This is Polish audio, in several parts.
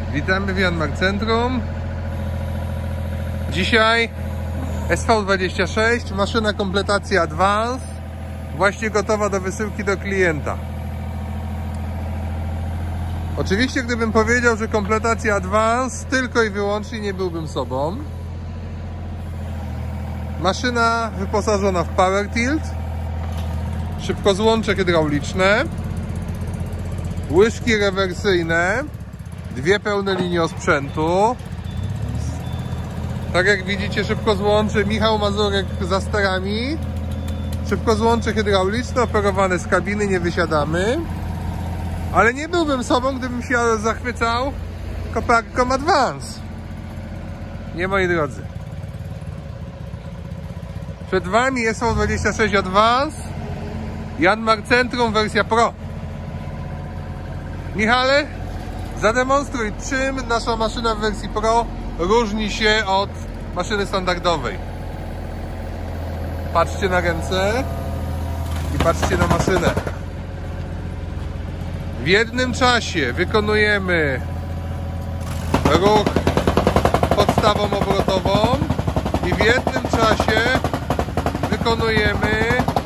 Witamy w Janmark Centrum. Dzisiaj SV26, maszyna kompletacja Advance, właśnie gotowa do wysyłki do klienta. Oczywiście gdybym powiedział, że kompletacja Advance, tylko i wyłącznie nie byłbym sobą. Maszyna wyposażona w Power Tilt, szybkozłącze hydrauliczne, łyżki rewersyjne, dwie pełne linie osprzętu. Tak jak widzicie, szybkozłącze Michał Mazurek za sterami. Szybkozłącze hydrauliczne operowane z kabiny, nie wysiadamy. Ale nie byłbym sobą, gdybym się zachwycał koparką Advance. Nie, moi drodzy. Przed Wami SV26 Advance, Janmark Centrum wersja Pro. Michale, zademonstruj, czym nasza maszyna w wersji Pro różni się od maszyny standardowej. Patrzcie na ręce i patrzcie na maszynę. W jednym czasie wykonujemy ruch podstawą obrotową i w jednym czasie wykonujemy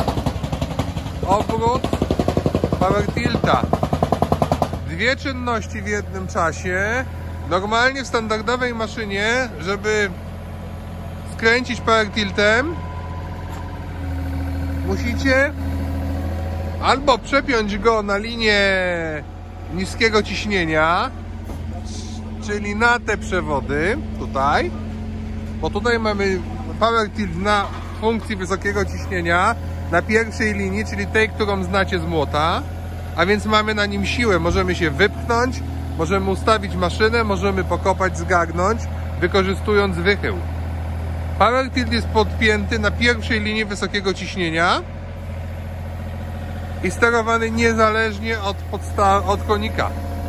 obrót Power Tilta. Dwie czynności w jednym czasie. Normalnie w standardowej maszynie, żeby skręcić Power Tiltem, musicie albo przepiąć go na linię niskiego ciśnienia, czyli na te przewody tutaj, bo tutaj mamy Power Tilt na funkcji wysokiego ciśnienia na pierwszej linii, czyli tej, którą znacie z młota, a więc mamy na nim siłę, możemy się wypchnąć, możemy ustawić maszynę, możemy pokopać, zgarnąć, wykorzystując wychył. Power Tilt jest podpięty na pierwszej linii wysokiego ciśnienia i sterowany niezależnie od konika.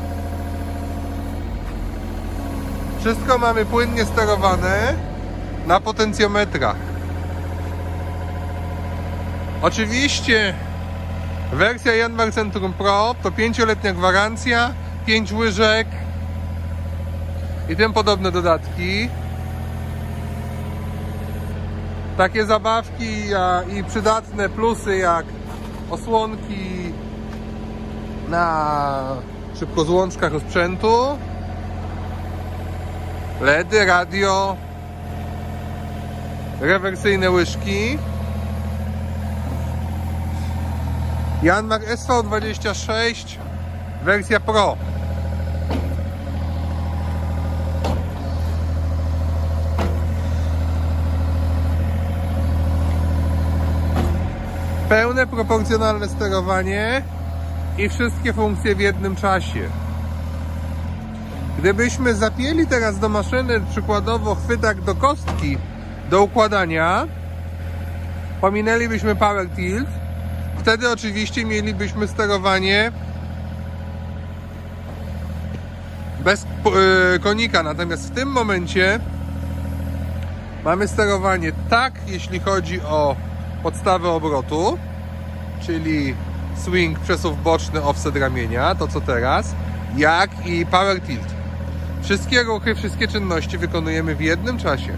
Wszystko mamy płynnie sterowane na potencjometrach. Oczywiście wersja Janmark Centrum Pro to 5-letnia gwarancja, 5 łyżek i tym podobne dodatki. Takie zabawki i przydatne plusy jak osłonki na szybkozłączkach osprzętu, LEDy, radio, rewersyjne łyżki. Janmark SV26 wersja Pro. Pełne proporcjonalne sterowanie i wszystkie funkcje w jednym czasie. Gdybyśmy zapięli teraz do maszyny przykładowo chwytak do kostki do układania, pominęlibyśmy Power Tilt, wtedy oczywiście mielibyśmy sterowanie bez konika. Natomiast w tym momencie mamy sterowanie tak, jeśli chodzi o podstawę obrotu, czyli swing, przesuw boczny, offset ramienia, to co teraz, jak i Power Tilt. Wszystkie ruchy, wszystkie czynności wykonujemy w jednym czasie.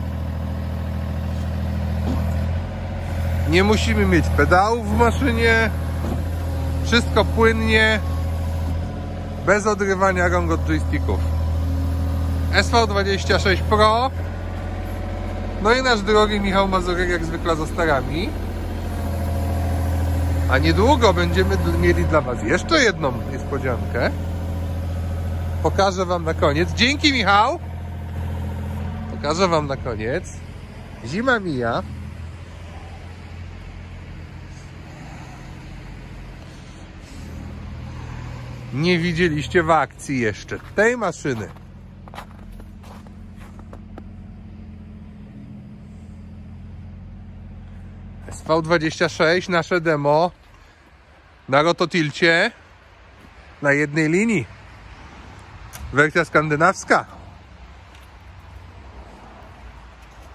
Nie musimy mieć pedałów w maszynie. Wszystko płynnie, bez odrywania rąk od joysticków. SV26 Pro. No i nasz drogi Michał Mazurek jak zwykle za sterami. A niedługo będziemy mieli dla Was jeszcze jedną niespodziankę. Pokażę Wam na koniec. Dzięki, Michał! Pokażę Wam na koniec. Zima mija. Nie widzieliście w akcji jeszcze tej maszyny. SV26, nasze demo na rototilcie na jednej linii. Wersja skandynawska.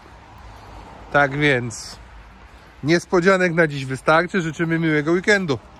Tak więc niespodzianek na dziś wystarczy. Życzymy miłego weekendu.